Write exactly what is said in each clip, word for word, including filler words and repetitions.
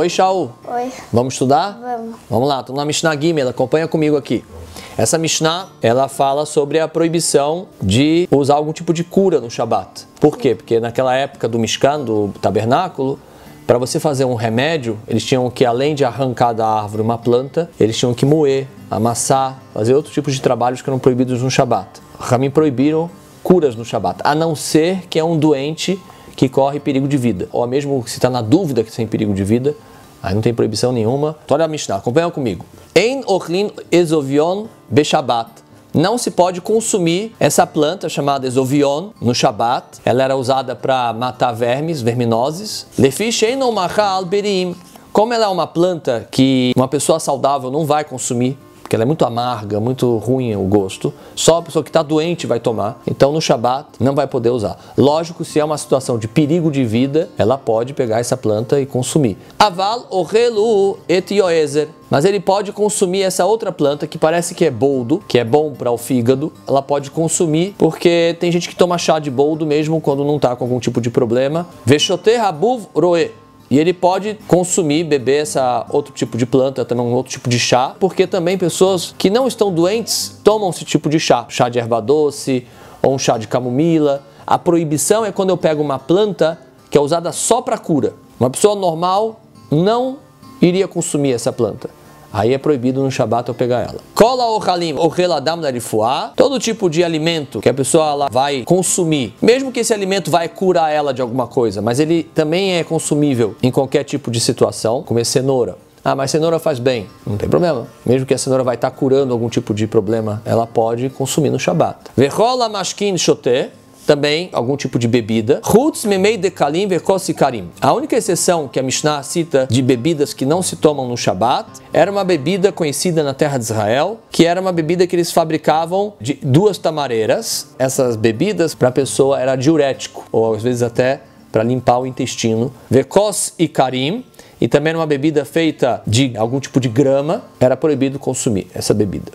Oi, Shaul. Oi. Vamos estudar? Vamos. Vamos lá, estou na Mishnah Gimel, acompanha comigo aqui. Essa Mishnah, ela fala sobre a proibição de usar algum tipo de cura no Shabat. Por quê? Porque naquela época do Mishkan, do tabernáculo, para você fazer um remédio, eles tinham que, além de arrancar da árvore uma planta, eles tinham que moer, amassar, fazer outros tipos de trabalhos que eram proibidos no Shabat. Ramim proibiram curas no Shabat, a não ser que é um doente que corre perigo de vida, ou mesmo se está na dúvida que tem perigo de vida, aí não tem proibição nenhuma. Então, olha a Mishnah, acompanha comigo. Ein ochlin ezovion beshabat. Não se pode consumir essa planta chamada ezovion no Shabat. Ela era usada para matar vermes, verminoses. Lefi sheino machal berim. Como ela é uma planta que uma pessoa saudável não vai consumir, porque ela é muito amarga, muito ruim o gosto, só a pessoa que está doente vai tomar, então no Shabat não vai poder usar. Lógico, se é uma situação de perigo de vida, ela pode pegar essa planta e consumir. Aval orelu et yoezer. Mas ele pode consumir essa outra planta que parece que é boldo, que é bom para o fígado, ela pode consumir, porque tem gente que toma chá de boldo mesmo quando não está com algum tipo de problema. Veshoter habuv roe. E ele pode consumir, beber essa outro tipo de planta, também um outro tipo de chá, porque também pessoas que não estão doentes tomam esse tipo de chá, chá de erva doce ou um chá de camomila. A proibição é quando eu pego uma planta que é usada só para cura. Uma pessoa normal não iria consumir essa planta. Aí é proibido no Shabat eu pegar ela. Kola ochalim ocheladam larifuá. Todo tipo de alimento que a pessoa ela vai consumir, mesmo que esse alimento vai curar ela de alguma coisa, mas ele também é consumível em qualquer tipo de situação, comer cenoura. Ah, mas cenoura faz bem. Não tem problema. Mesmo que a cenoura vai estar curando algum tipo de problema, ela pode consumir no Shabat. Vechola mashkin shoté. Também algum tipo de bebida. Chutz memei dekalim vekos ikarim. A única exceção que a Mishnah cita de bebidas que não se tomam no Shabat era uma bebida conhecida na terra de Israel, que era uma bebida que eles fabricavam de duas tamareiras. Essas bebidas para a pessoa era diurético, ou às vezes até para limpar o intestino. Vekos ikarim. E também era uma bebida feita de algum tipo de grama, era proibido consumir essa bebida.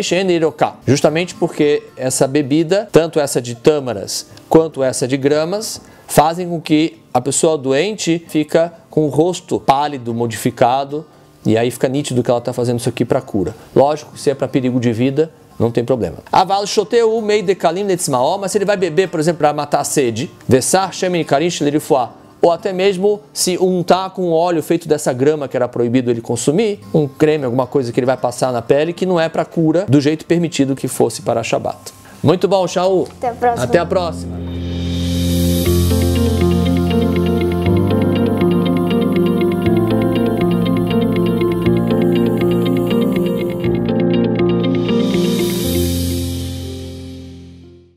Justamente porque essa bebida, tanto essa de tâmaras quanto essa de gramas, fazem com que a pessoa doente fica com o rosto pálido, modificado, e aí fica nítido que ela está fazendo isso aqui para cura. Lógico, se é para perigo de vida, não tem problema. Aval shoteu mei dekalim letzmaó, mas se ele vai beber, por exemplo, para matar a sede, vesar shemen karim shlerifuá, ou até mesmo se untar com óleo feito dessa grama que era proibido ele consumir, um creme, alguma coisa que ele vai passar na pele que não é para cura do jeito permitido que fosse para Shabat. Muito bom, Shaul. Até a próxima. Até a próxima.